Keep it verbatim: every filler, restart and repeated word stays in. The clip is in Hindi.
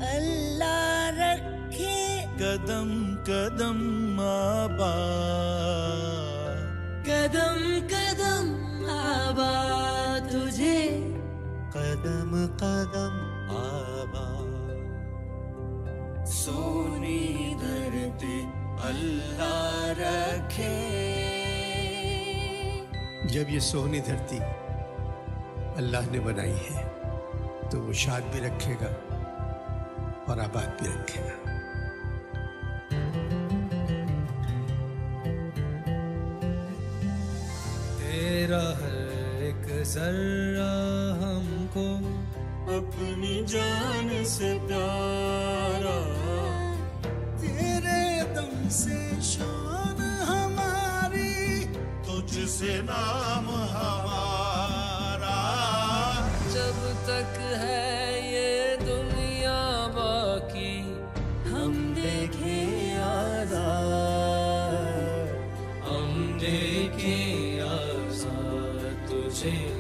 अल्लाह रखे कदम कदम आबाद, कदम कदम आबाद तुझे, कदम कदम आबाद। सोनी धरती अल्लाह रखे। जब ये सोनी धरती अल्लाह ने बनाई है तो वो शाद भी रखेगा और आबाद भी रखेगा। तेरा हर एक जर्रा हमको अपनी जान से प्यारा, तेरे दम से शान हमारी, तुझसे नाम हमारा। जब तक है ये दुनिया बाकी हम देखे आजाद, हम देखे आजाद तुझे।